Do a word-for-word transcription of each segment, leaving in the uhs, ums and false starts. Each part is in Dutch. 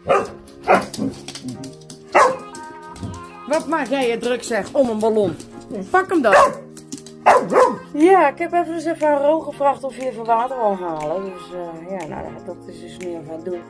Wat maak jij je druk zeg om een ballon? Pak hem dan. Ja, ik heb even eens even aan Ro gevraagd of je even water wil halen. Dus uh, ja, nou, dat is dus nu even aan het doen.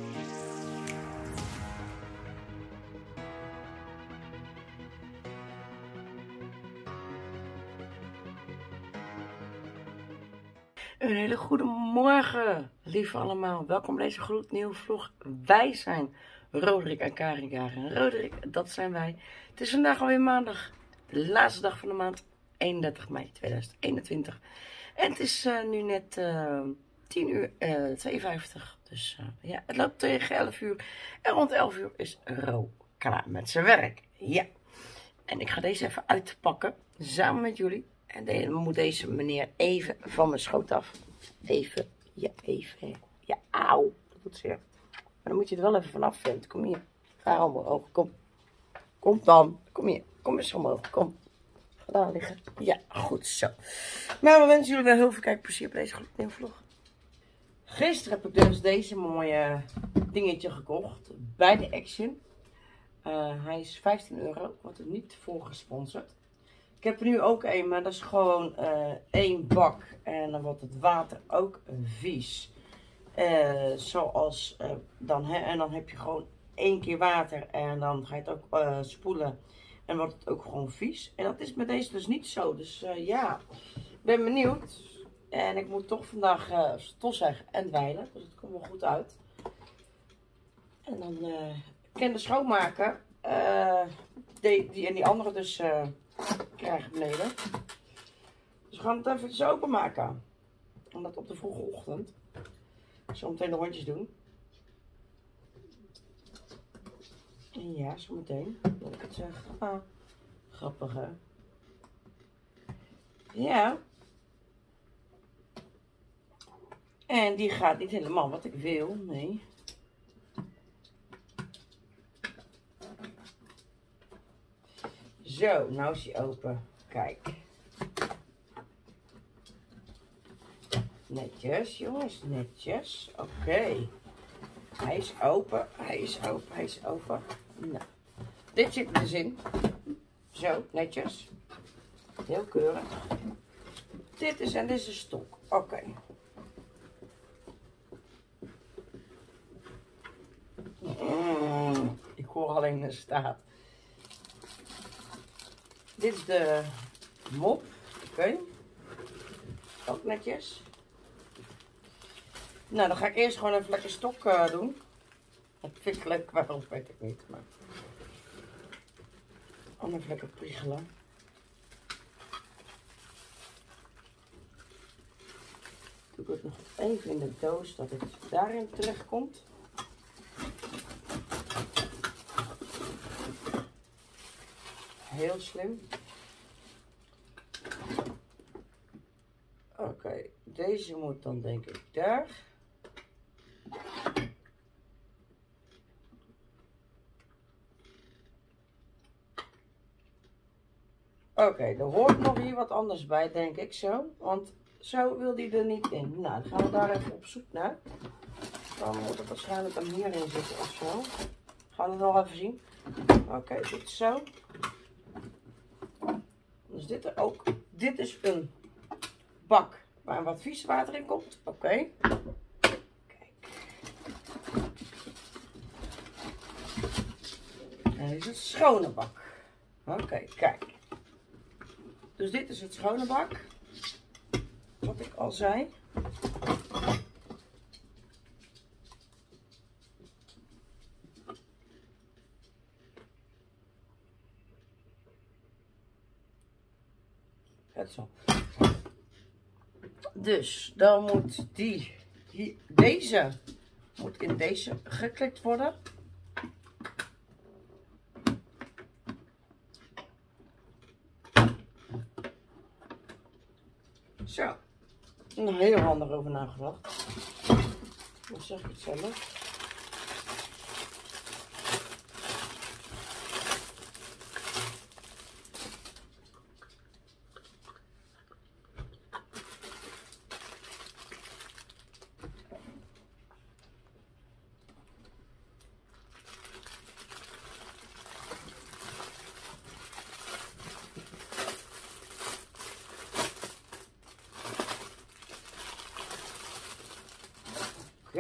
Een hele goede morgen, lieve allemaal. Welkom bij deze gloednieuwe vlog. Wij zijn Roderick en Karin. En Roderick, dat zijn wij. Het is vandaag alweer maandag, de laatste dag van de maand, eenendertig mei tweeduizend eenentwintig. En het is uh, nu net uh, tien uur uh, tweeënvijftig. Dus uh, ja, het loopt tegen elf uur. En rond elf uur is Ro klaar met zijn werk. Ja. En ik ga deze even uitpakken, samen met jullie. En dan moet deze meneer even van mijn schoot af. Even, ja, even. Ja, auw. Dat doet zeer. Maar dan moet je er wel even vanaf vinden. Kom hier. Ga omhoog. Kom. Kom dan. Kom hier. Kom eens omhoog. Kom. Ga daar liggen. Ja, goed zo. Nou, we wensen jullie wel heel veel kijkplezier op deze gloednieuwe vlog. Gisteren heb ik dus deze mooie dingetje gekocht. Bij de Action. Uh, hij is vijftien euro. Wordt er niet voor gesponsord. Ik heb er nu ook een, maar dat is gewoon uh, één bak. En dan wordt het water ook vies. Uh, zoals uh, dan, hè, en dan heb je gewoon één keer water en dan ga je het ook uh, spoelen. En wordt het ook gewoon vies. En dat is met deze dus niet zo. Dus uh, ja, ik ben benieuwd. En ik moet toch vandaag uh, stofzuigen en dweilen. Dus het komt wel goed uit. En dan uh, kan de schoonmaken. Uh, die, die en die andere dus... Uh, krijgen beneden. Dus we gaan het even openmaken. En dat op de vroege ochtend. Zo meteen de rondjes doen. En ja, zo meteen. Dat ik het zeg. Ah, grappig hè. Ja. En die gaat niet helemaal wat ik wil. Nee. Zo, nou is hij open. Kijk. Netjes, jongens. Netjes. Oké. Okay. Hij is open. Hij is open. Hij is open. Nou. Dit zit er dus in. Zo, netjes. Heel keurig. Dit is en dit is een stok. Oké. Okay. Mm, ik hoor alleen de staat. Dit is de mop. Oké. Okay. Ook netjes. Nou, dan ga ik eerst gewoon even lekker stok uh, doen. Dat vind ik leuk, waarom weet ik niet. Maar... om even lekker priegelen. Doe ik het nog even in de doos, dat het daarin terecht komt. Heel slim. Oké, okay, deze moet dan denk ik daar. Oké, okay, er hoort nog hier wat anders bij, denk ik zo. Want zo wil die er niet in. Nou, dan gaan we daar even op zoek naar. Dan moet het waarschijnlijk dan hierin zitten of zo. Gaan we het nog even zien. Oké, okay, dit is zo. Dus dit er ook. Dit is een bak waar wat vies water in komt. Oké. Okay. Kijk. En dit is een schone bak. Oké, okay, kijk. Dus dit is het schone bak. Wat ik al zei. Het zo. Dus dan moet die, die, deze moet in deze geklikt worden. Zo. Nog heel handig over nagedacht. Hoe zeg ik het zelf?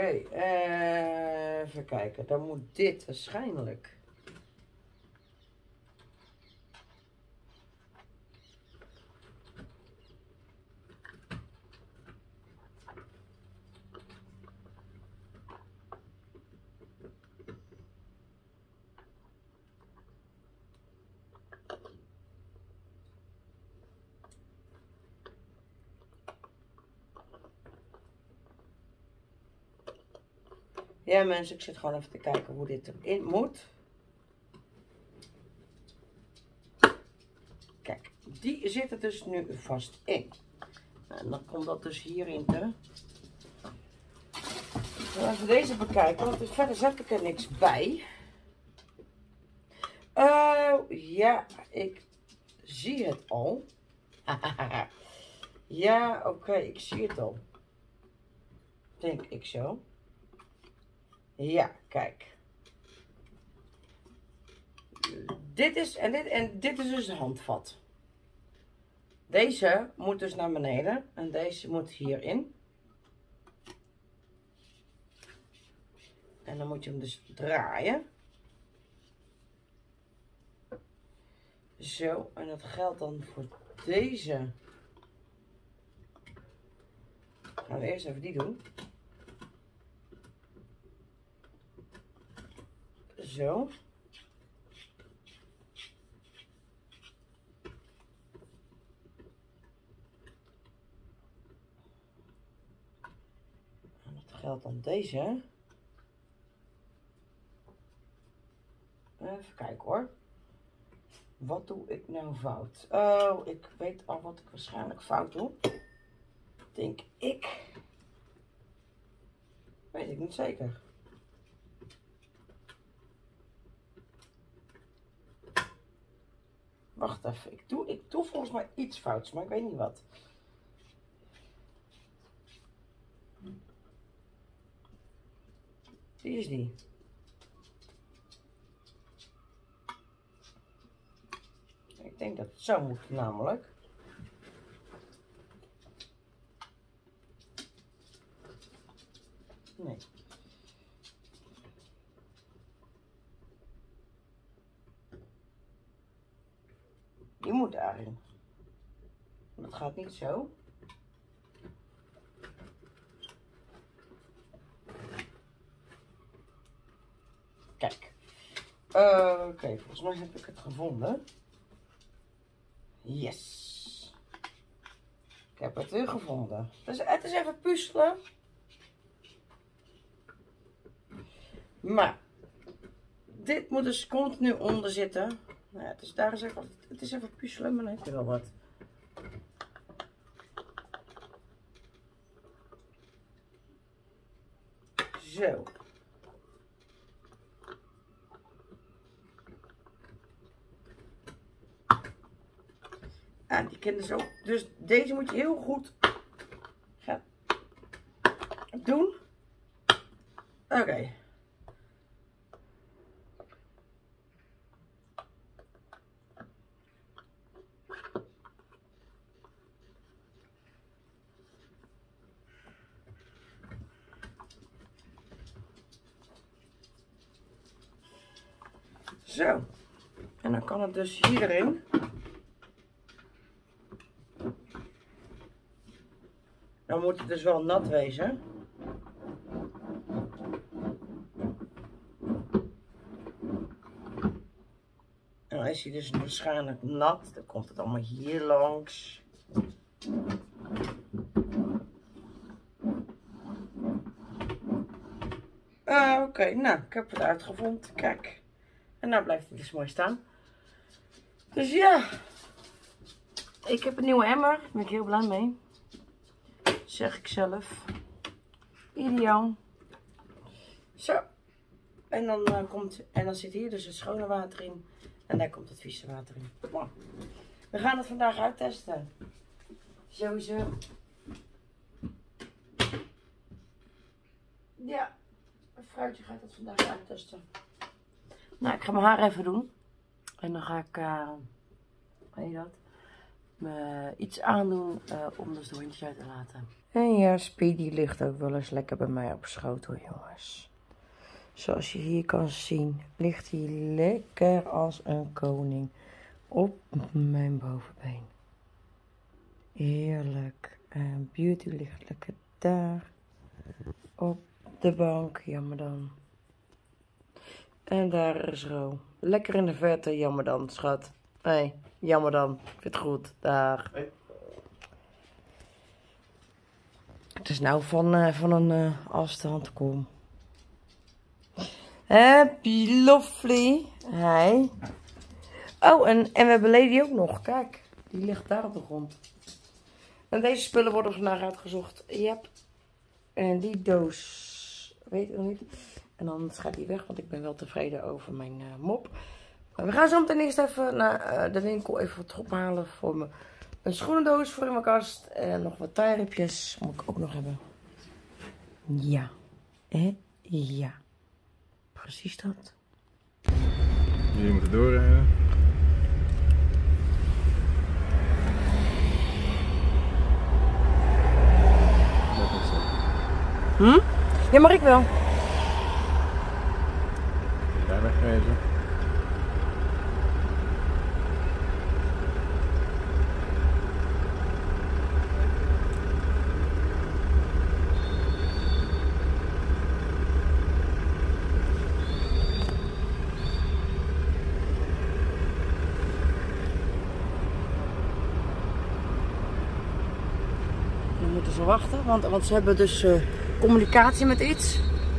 okay, uh, even kijken. Dan moet dit waarschijnlijk. Ja mensen, ik zit gewoon even te kijken hoe dit erin moet. Kijk, die zit er dus nu vast in. En dan komt dat dus hierin te. Even deze bekijken, want verder zet ik er niks bij. Uh, ja, ik zie het al. Ja, oké, okay, ik zie het al. Denk ik zo. Ja, kijk. Dit is, en dit, en dit is dus de handvat. Deze moet dus naar beneden. En deze moet hierin. En dan moet je hem dus draaien. Zo, en dat geldt dan voor deze. Gaan we eerst even die doen. Zo. En dat geldt dan deze. Even kijken hoor. Wat doe ik nou fout? Oh, ik weet al wat ik waarschijnlijk fout doe. Denk ik. Weet ik niet zeker. Wacht even. Ik doe, ik doe volgens mij iets fouts, maar ik weet niet wat. Die is die. Ik denk dat het zo moet namelijk. Nee. Die moet daarin. Dat gaat niet zo. Kijk. Uh, Oké, okay, volgens mij heb ik het gevonden. Yes. Ik heb het weer gevonden. Dus het is even puzzelen. Maar dit moet dus continu onder zitten. Nou ja, het is, daar is even, het is even puzzelen, maar dan heb je wel wat. Zo. Ah, die kennen ze ook. Dus deze moet je heel goed gaan doen. Oké. Okay. Zo. En dan kan het dus hierin. Dan moet het dus wel nat wezen. En dan is hij dus waarschijnlijk nat. Dan komt het allemaal hier langs. Uh, Oké, okay, nou, ik heb het uitgevonden. Kijk. En nou blijft hij dus mooi staan. Dus ja. Ik heb een nieuwe emmer. Daar ben ik heel blij mee. Zeg ik zelf. Ideaal. Zo. En dan, uh, komt, en dan zit hier dus het schone water in. En daar komt het vieze water in. Wow. We gaan het vandaag uittesten. Sowieso. Ja. Een fruitje gaat het vandaag uittesten. Nou, ik ga mijn haar even doen. En dan ga ik, uh, weet je dat, me iets aandoen uh, om dus de hondjes uit te laten. En ja, Speedy ligt ook wel eens lekker bij mij op schoot hoor, jongens. Zoals je hier kan zien, ligt hij lekker als een koning op mijn bovenbeen. Heerlijk. En Beauty ligt lekker daar op de bank, jammer dan. En daar is Ro. Lekker in de verte, jammer dan, schat. Hé, hey, jammer dan. Ik vind het goed. Dag. Hey. Het is nou van, uh, van een uh, afstand, kom. Happy lovely. Hi. Oh, en, en we hebben Lady ook nog. Kijk, die ligt daar op de grond. En deze spullen worden vandaag uitgezocht. Yep. En die doos, weet ik nog niet. En dan gaat die weg, want ik ben wel tevreden over mijn uh, mop. Maar we gaan zo meteen eerst even naar uh, de winkel even wat ophalen voor me. Een schoenendoos voor in mijn kast. En nog wat taairipjes. Moet ik ook nog hebben. Ja. Eh? Ja. Precies dat. Jullie moeten doorrijden. Hm? Ja, maar ik wel. Daar wegwezen. Dan moeten ze wachten, want, want ze hebben dus uh, communicatie met iets.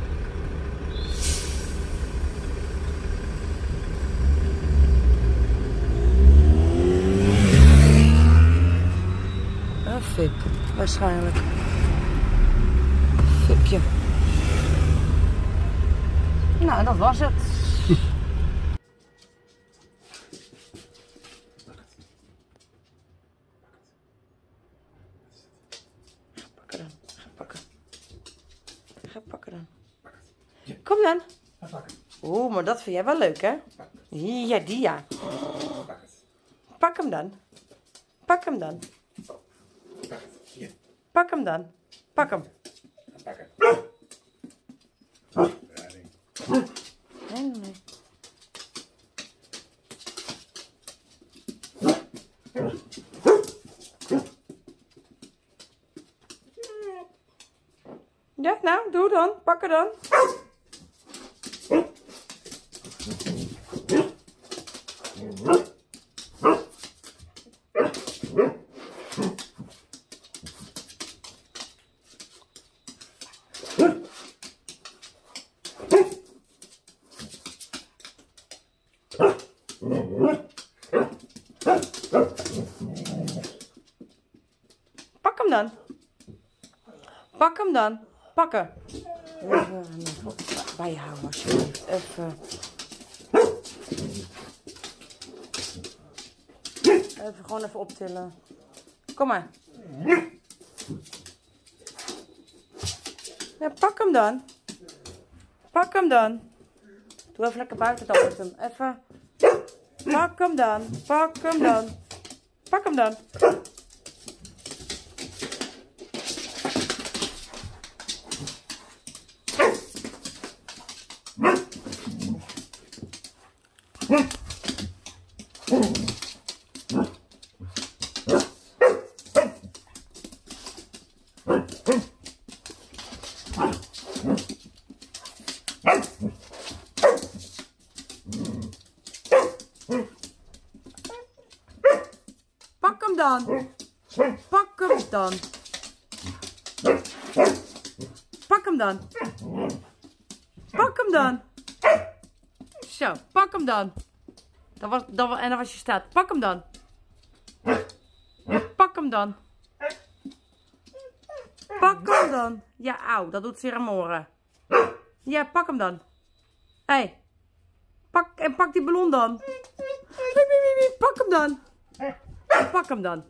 Een vip, waarschijnlijk. Vipje. Nou, dat was het. Ga pakken dan. Kom dan. Oeh, maar dat vind jij wel leuk, hè? Ja, die ja. Pak hem dan. Pak hem dan. Pak hem dan. Pak hem. Nee, nee. Ja, nou, doe dan. Pak er dan. Pak hem dan. Pak hem dan. Pakken. Even bij je houden alsjeblieft. Even. Even gewoon even optillen. Kom maar. Ja, pak hem dan. Pak hem dan. Doe even lekker buiten dan met hem. Even. Pak hem dan. Pak hem dan. Pak hem dan. Pak hem dan. Pak hem dan. Pak hem dan. Pak hem dan. Zo, pak hem dan. Dat was, dat was, en dan was je staat. Pak hem dan. Pak hem dan. Pak hem dan. Ja, auw, dat doet zeer aan mijn oren. Ja, pak hem dan. Hé. Hey. Pak, en pak die ballon dan. Pak hem dan. Pak hem dan.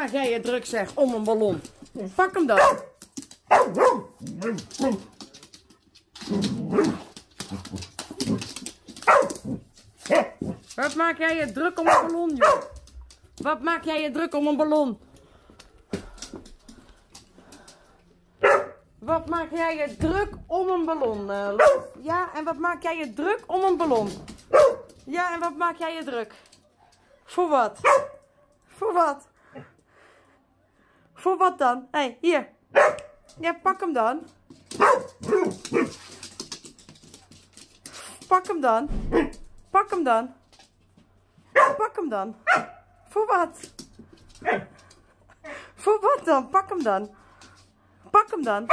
maak jij je druk zeg om een ballon? Pak hem dan. Wat maak jij je druk om een ballon, joh? Wat maak jij je druk om een ballon? Wat maak jij je druk om een ballon, uh, Lof? Ja, en wat maak jij je druk om een ballon? Ja, en wat maak jij je druk? Voor wat? Voor wat? Voor wat dan? Hé, hey, hier. Ja, pak hem dan. Pak hem dan. Pak hem dan. Pak hem dan. Voor wat? Voor wat dan? Pak hem dan. Pak hem dan.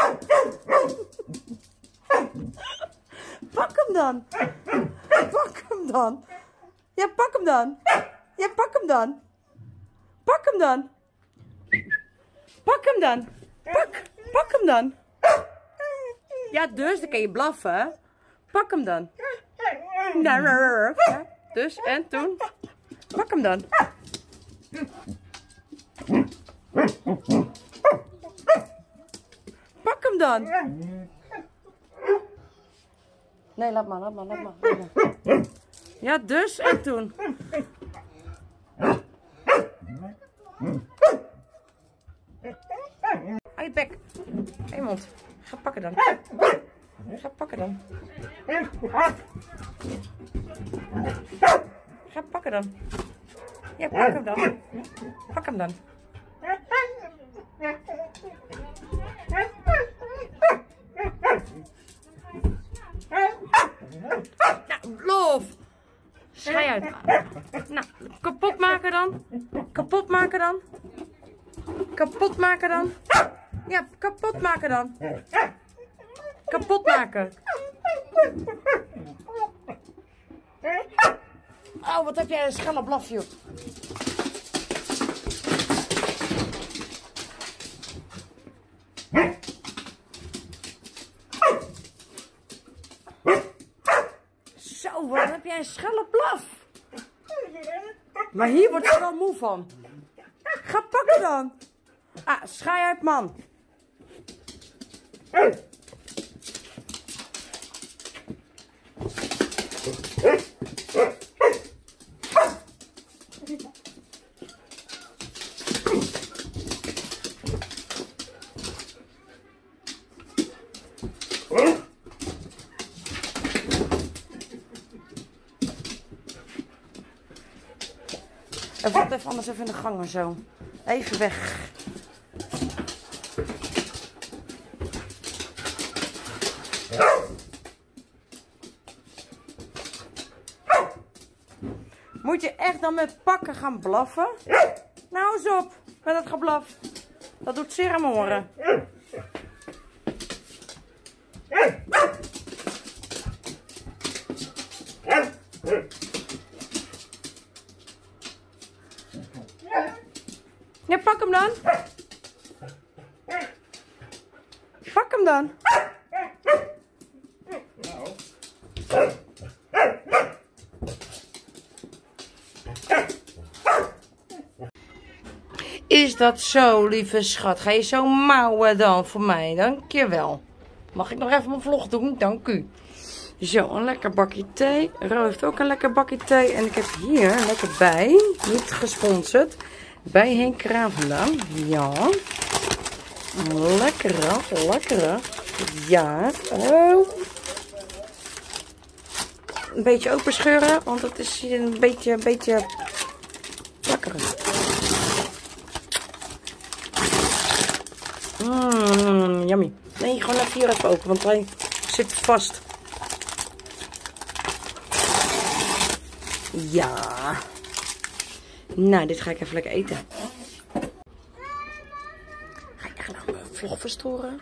Pak hem dan. Pak hem dan. Ja, pak hem dan. Ja, pak hem dan. Pak hem dan. Pak hem dan. Pak. Pak hem dan. Ja, dus dan kan je blaffen. Pak hem dan. Ja, dus en toen. Pak hem dan. Pak hem dan. Nee, laat maar, laat maar, laat maar. Laat maar. Ja, dus en toen. Hou je bek. Hé hey, mond. Ga pakken dan. Ga pakken dan. Ga pakken dan. Ja, pak hem dan. Pak hem dan. Nou, Lof. Schei uit. Nou, kapot maken dan. Kapot maken dan. Kapot maken dan. Ja, kapot maken dan. Kapot maken. Oh, wat heb jij een schelle blaf, joh. Zo, wat heb jij een schelle blaf. Maar hier wordt ze wel moe van. Ga pakken dan. Ah, schei uit, man. En wat even anders even in de gang en zo. Even weg. Moet je echt dan met pakken gaan blaffen? Nou eens op met dat geblaf. Dat doet zeer aan mijn oren. Ja, pak hem dan. Pak hem dan. Is dat zo, lieve schat? Ga je zo mouwen dan voor mij? Dankjewel. Mag ik nog even mijn vlog doen? Dank u. Zo, een lekker bakje thee. Ro heeft ook een lekker bakje thee. En ik heb hier lekker bij, niet gesponsord, bij Henk Kraan vandaan. Ja. Lekkere, lekkere. Ja. Oh. Een beetje openscheuren, want het is een beetje, een beetje lekker. Mmm, yummy. Nee, gewoon even hier even open, want hij zit vast. Ja. Nou, dit ga ik even lekker eten. Ga ik nou mijn vlog verstoren?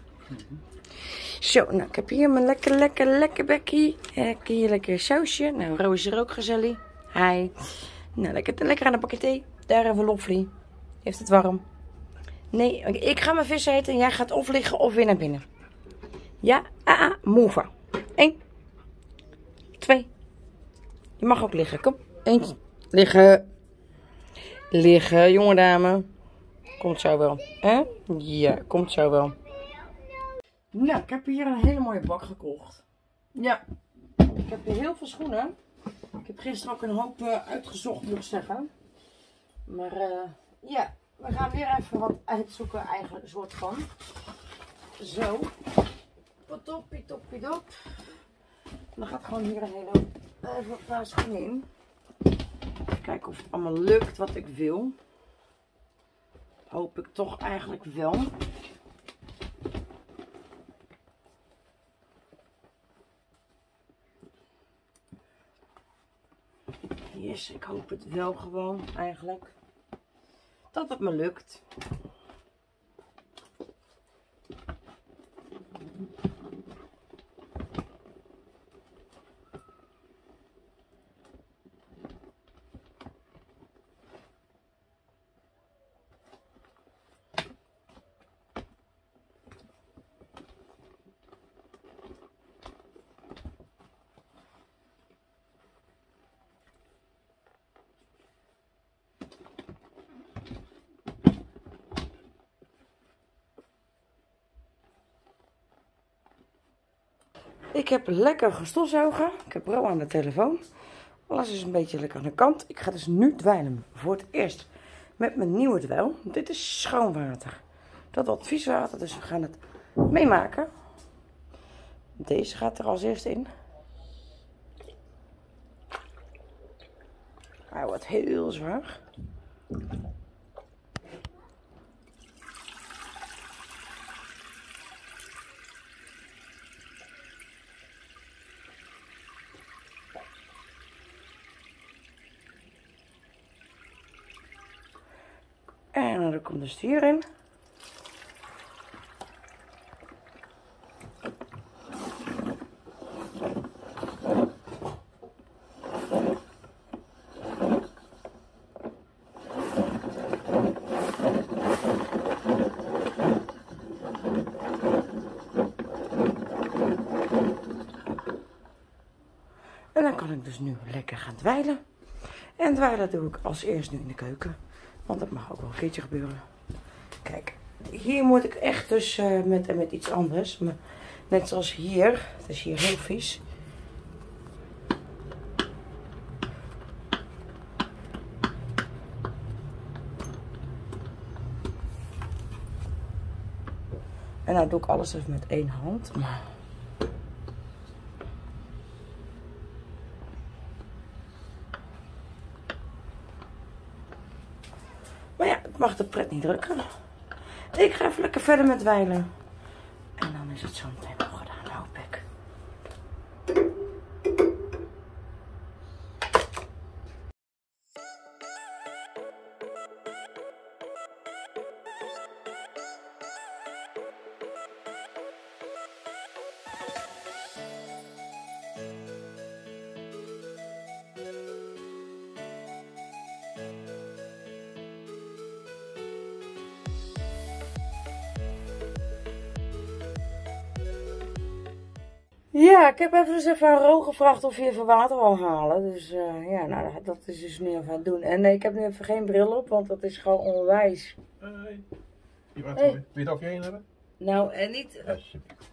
Zo, nou, ik heb hier mijn lekker, lekker, lekker bekkie. Ik heb hier lekker sausje. Nou, Ro is er ook gezellig. Hi. Nou, lekker, lekker aan de bakje thee. Daar hebben we Loffie. Heeft het warm. Nee, ik ga mijn vis eten en jij gaat of liggen of weer naar binnen. Ja, ah, ah, move. Eén. Twee. Je mag ook liggen, kom. Eentje. Liggen. Liggen, jonge dame. Komt zo wel. Hè? Ja, komt zo wel. Nou, ik heb hier een hele mooie bak gekocht. Ja, ik heb hier heel veel schoenen. Ik heb gisteren ook een hoop uh, uitgezocht, moet ik zeggen. Maar uh, ja, we gaan weer even wat uitzoeken, eigenlijk een soort van. Zo. Toppie, toppie, dop. Dan gaat gewoon hier een hele even een paar schoenen in. Even kijken of het allemaal lukt wat ik wil. Hoop ik toch eigenlijk wel. Yes, ik hoop het wel gewoon eigenlijk. Dat het me lukt. Ik heb lekker gestofzuigen. Ik heb Ro aan de telefoon. Alles is een beetje lekker aan de kant. Ik ga dus nu dweilen. Voor het eerst met mijn nieuwe dweil. Dit is schoon water. Dat wordt vies water, dus we gaan het meemaken. Deze gaat er als eerste in. Hij wordt heel zwaar. En dan komt de stier in. En dan kan ik dus nu lekker gaan dweilen. En dweilen doe ik als eerst nu in de keuken. Want dat mag ook wel een keertje gebeuren. Kijk, hier moet ik echt dus uh, met, met iets anders. Maar net zoals hier. Het is hier heel vies. En nou doe ik alles even met één hand. Maar... Maar ja, het mag de pret niet drukken. Ik ga even lekker verder met dweilen. En dan is het zo meteen wel gedaan, hoop ik. Ja, ik heb even dus even aan Ro gevraagd of hij even water wil halen. Dus uh, ja, nou, dat is dus nu even aan het doen. En nee, ik heb nu even geen bril op, want dat is gewoon onwijs. Hey. Je wacht, Hey. Wil je het over je heen hebben? Nou, en niet... Alsjeblieft.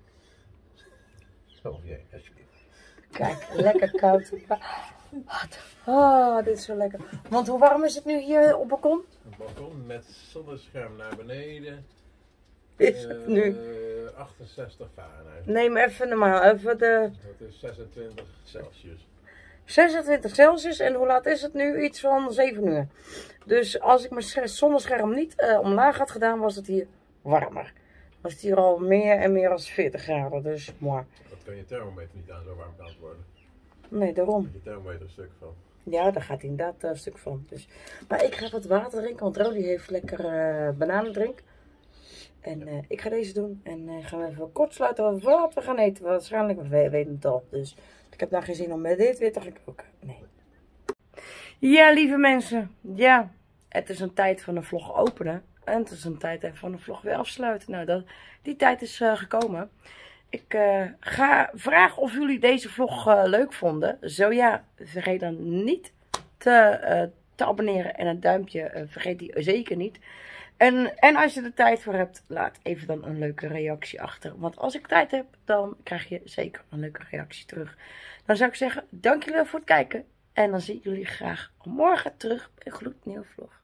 Zo over je heen, alsjeblieft. Kijk, lekker koud. Oh, dit is zo lekker. Want hoe warm is het nu hier op het balkon? Een balkon met zonnescherm naar beneden. Is het nu? Uh, achtenzestig Fahrenheit. Neem even normaal, even de... Dat is zesentwintig Celsius. zesentwintig Celsius en hoe laat is het nu? Iets van zeven uur. Dus als ik mijn zonnescherm niet uh, omlaag had gedaan, was het hier warmer. Was het hier al meer en meer dan veertig graden, dus mooi. Dat kan je thermometer niet aan, zo warm kan het worden. Nee, daarom. Je thermometer een stuk van. Ja, daar gaat inderdaad een stuk van. Dus. Maar ik ga wat water drinken, want Rodi heeft lekker uh, bananendrink. En uh, ik ga deze doen en uh, gaan we even kort sluiten wat we gaan eten. Waarschijnlijk, we weten het al. Dus ik heb nou geen zin om met dit weer te gaan koken. Nee. Ja, lieve mensen. Ja, het is een tijd van de vlog openen. En het is een tijd van de vlog weer afsluiten. Nou, dat, die tijd is uh, gekomen. Ik uh, ga vragen of jullie deze vlog uh, leuk vonden. Zo ja, vergeet dan niet te, uh, te abonneren en een duimpje. Uh, vergeet die zeker niet. En, en als je er tijd voor hebt, laat even dan een leuke reactie achter. Want als ik tijd heb, dan krijg je zeker een leuke reactie terug. Dan zou ik zeggen, dank jullie wel voor het kijken. En dan zie ik jullie graag morgen terug bij een gloednieuwe vlog.